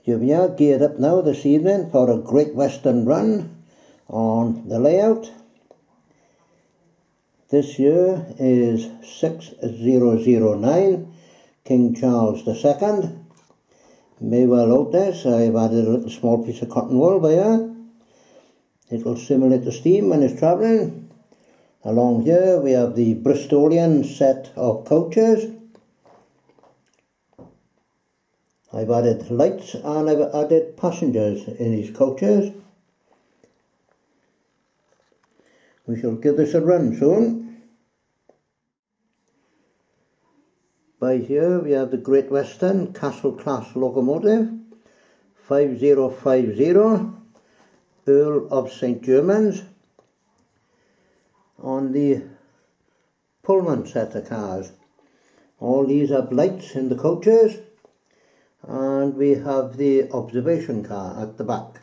Here we are, geared up now this evening for a Great Western run on the layout. This year is 6009, King Charles II. May well notice I've added a little small piece of cotton wool by here. It will simulate the steam when it's travelling. Along here we have the Bristolian set of coaches. I've added lights and I've added passengers in these coaches. We shall give this a run soon. By here we have the Great Western Castle Class locomotive 5050 Earl of St Germans on the Pullman set of cars. All these have lights in the coaches, and we have the observation car at the back.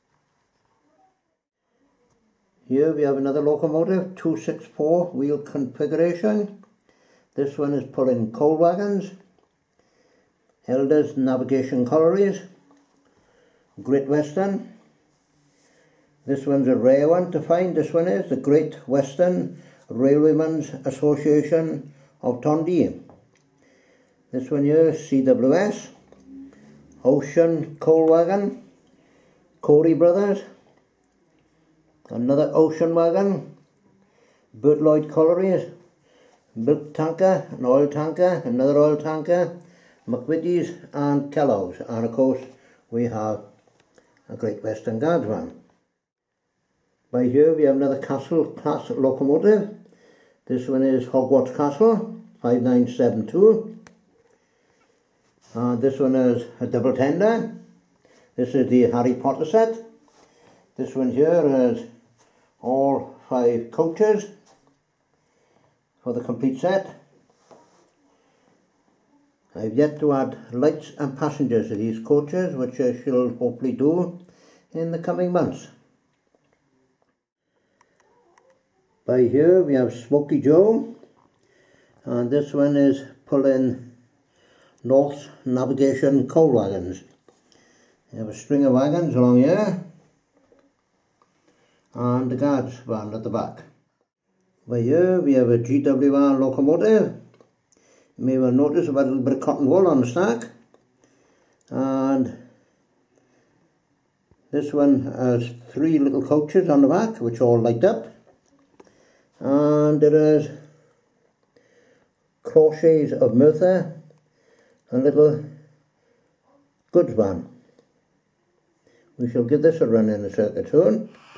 Here we have another locomotive, 264 wheel configuration. This one is pulling coal wagons, Elders navigation collieries, Great Western. This one's a rare one to find. This one is the Great Western Railwaymen's Association of Tondy. This one here is CWS, Ocean Coal Wagon, Corey Brothers, another Ocean Wagon, Bert Lloyd Collieries, Milk Tanker, an oil tanker, another oil tanker, McVitie's and Kellogg's, and of course we have a Great Western Guardsman. By here we have another Castle Class locomotive. This one is Hogwarts Castle 5972. This one is a double tender. This is the Harry Potter set. This one here is all 5 coaches for the complete set. I've yet to add lights and passengers to these coaches, which I shall hopefully do in the coming months. By here we have Smokey Joe, and this one is pulling North navigation coal wagons. We have a string of wagons along here and the guards van at the back. By here we have a GWR locomotive. You may well notice I've had a little bit of cotton wool on the stack, and this one has 3 little coaches on the back which all light up, and there is crochets of Merthyr, a little goods van. We shall give this a run in the circuit soon.